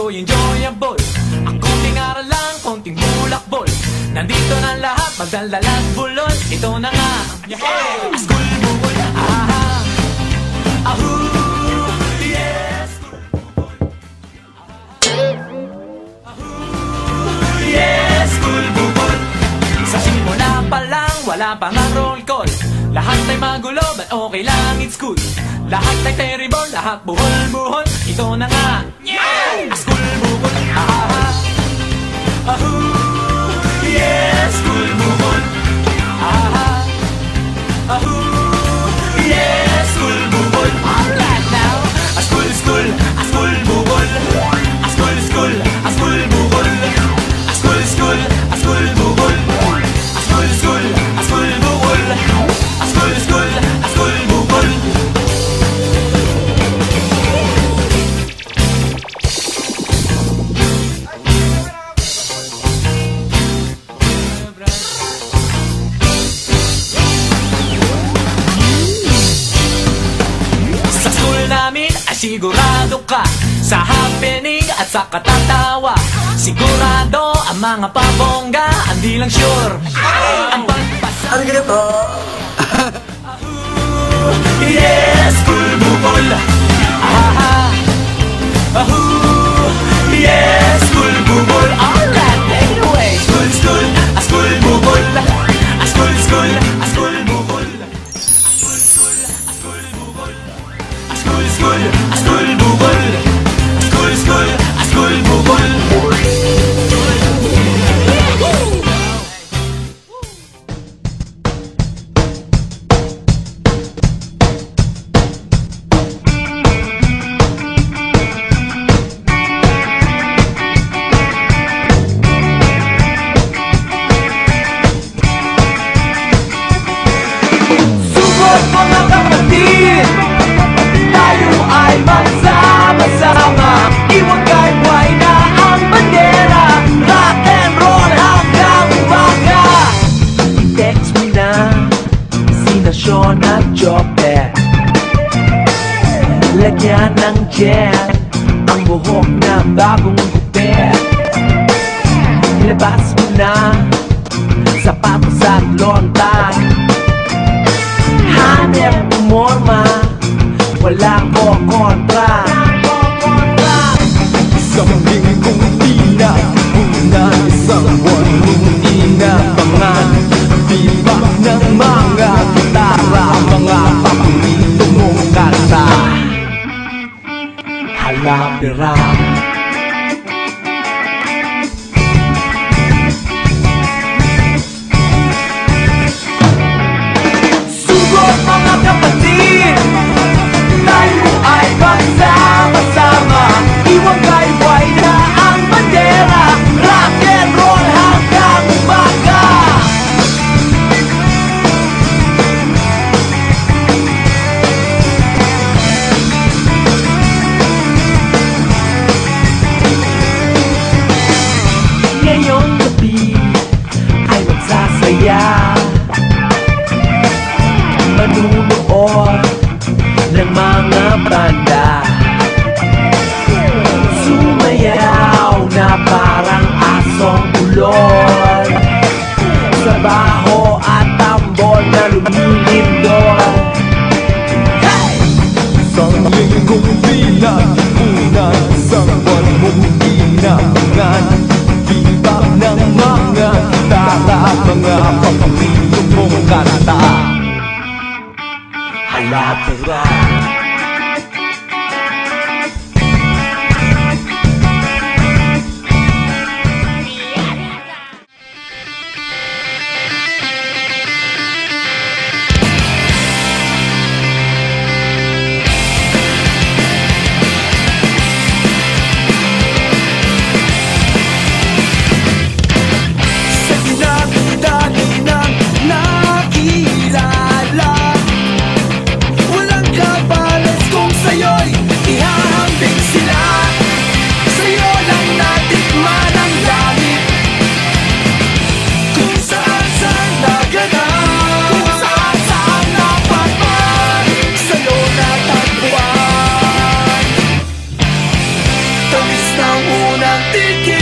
enjoyable. Ang konting aral lang, konting bulakbol. Nandito na lahat, magdaldalat bulol. Ito na nga, school bukol. Yes, yes, school bukol. Sa simula pa lang, wala pang ang roll call. Lahat ay magulo, but okay lang, it's cool. Lahat ay terrible, lahat buhol-buhol. Ito na nga, school bukol. Yes, school bukol. Yes, school bukol. Alright now, school, school, school bukol. School, school, school bukol. School, school, school bukol. School, school, school bukol. School, school, school bukol. Sa school namin ay sigurado ka sa happening at sa katatawa. Sigurado ang mga pabongga, hindi lang sure ang pagpasa. Ano ganito? Yes, school bukol. Yes, school bukol. Alright, take it away. School, school, school bukol. School, school, school bukol. School, school, school bukol. School, school, school bukol. School, school, school bukol. Lagyan ng jet ang buhok na bagong gupit. Ilabas mo na sapatos at lontan. Hanep umorma, walang ko kontra. Isang linggong tina, una isang buwan mong inabangan. Bibak ng mga gitara, mga paborito mong kanta. Halapira. Sugot mga kapatid, tayo ay magsama-sama. Iwagay-way na ang bandera, rock and roll hanggang umaga. Ngayong gabi ay magsasaya, manunood ng mga banda, sumayaw na parang asong ulol, sa baho at tambol na lumilindol. Hey! Isang linggong tina, una isang buwan mong inabangan. Bibak ng mga gitara, mga paborito mong kanta. Halapira. Nakilala, walang Tiki